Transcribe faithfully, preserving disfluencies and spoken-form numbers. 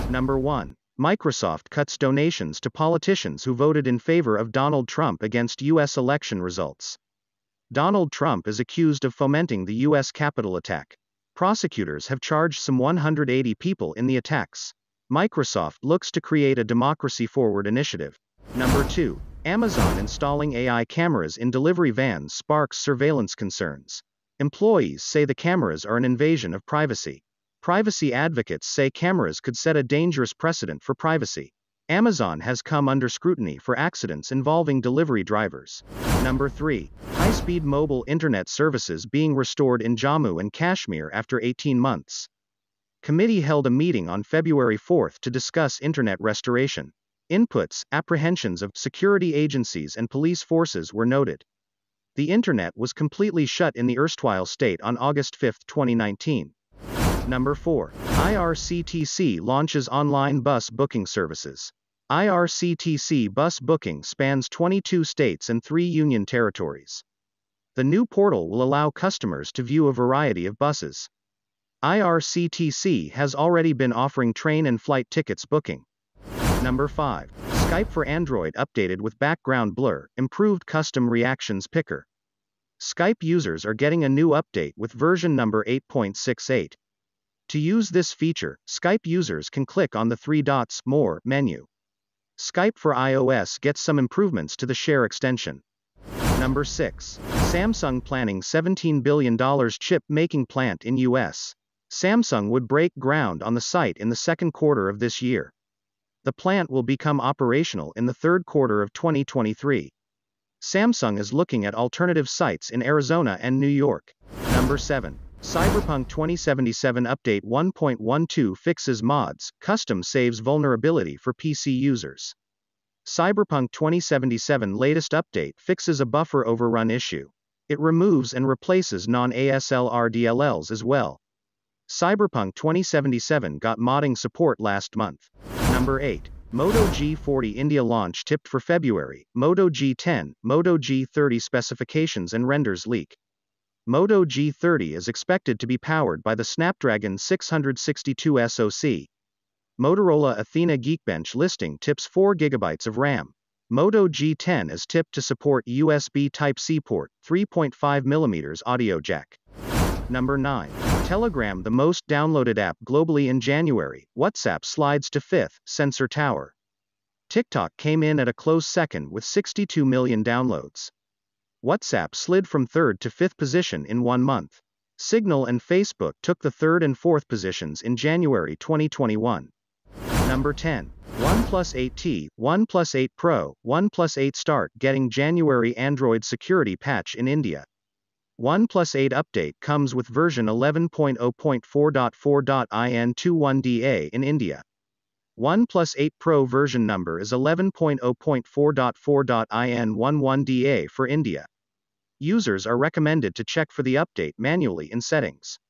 Number one. Microsoft cuts donations to politicians who voted in favor of Donald Trump against U S election results. Donald Trump is accused of fomenting the U S Capitol attack. Prosecutors have charged some one hundred eighty people in the attacks. Microsoft looks to create a democracy-forward initiative. Number two. Amazon installing A I cameras in delivery vans sparks surveillance concerns. Employees say the cameras are an invasion of privacy. Privacy advocates say cameras could set a dangerous precedent for privacy. Amazon has come under scrutiny for accidents involving delivery drivers. Number three. High-speed mobile internet services being restored in Jammu and Kashmir after eighteen months. Committee held a meeting on February fourth to discuss internet restoration. Inputs, apprehensions of security agencies and police forces were noted. The internet was completely shut in the erstwhile state on August fifth, twenty nineteen. Number four. I R C T C launches online bus booking services. I R C T C bus booking spans twenty-two states and three union territories. The new portal will allow customers to view a variety of buses. I R C T C has already been offering train and flight tickets booking. Number five. Skype for Android updated with background blur, improved custom reactions picker. Skype users are getting a new update with version number eight point six eight. To use this feature, Skype users can click on the three dots More menu. Skype for iOS gets some improvements to the Share extension. Number six. Samsung planning seventeen billion dollars chip-making plant in U S. Samsung would break ground on the site in the second quarter of this year. The plant will become operational in the third quarter of twenty twenty-three. Samsung is looking at alternative sites in Arizona and New York. Number seven. Cyberpunk twenty seventy-seven Update one point twelve fixes mods, custom saves vulnerability for P C users. Cyberpunk twenty seventy-seven latest update fixes a buffer overrun issue. It removes and replaces non-A S L R D L Ls as well. Cyberpunk twenty seventy-seven got modding support last month. Number eight. Moto G forty India launch tipped for February, Moto G ten, Moto G thirty specifications and renders leak. Moto G thirty is expected to be powered by the Snapdragon six sixty-two S O C. Motorola Athena Geekbench listing tips four gigabytes of RAM. Moto G ten is tipped to support U S B Type-C port, three point five millimeter audio jack. Number nine. Telegram the most downloaded app globally in January, WhatsApp slides to fifth, Sensor Tower. TikTok came in at a close second with sixty-two million downloads. WhatsApp slid from third to fifth position in one month. Signal and Facebook took the third and fourth positions in January twenty twenty-one. Number ten. OnePlus eight T, OnePlus eight Pro, OnePlus eight start getting January Android security patch in India. OnePlus eight update comes with version eleven point zero point four point four point I N twenty-one D A in India. OnePlus eight Pro version number is eleven point zero point four point four point I N eleven D A for India. Users are recommended to check for the update manually in settings.